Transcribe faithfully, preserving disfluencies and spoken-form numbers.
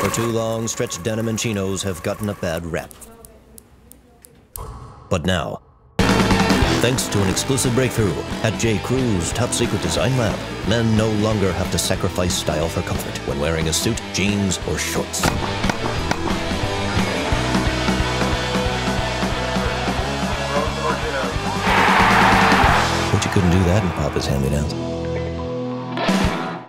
For too long, stretched denim and chinos have gotten a bad rep. But now, thanks to an exclusive breakthrough at J.Crew's top-secret design lab, men no longer have to sacrifice style for comfort when wearing a suit, jeans, or shorts. But you couldn't do that in Papa's hand-me-downs.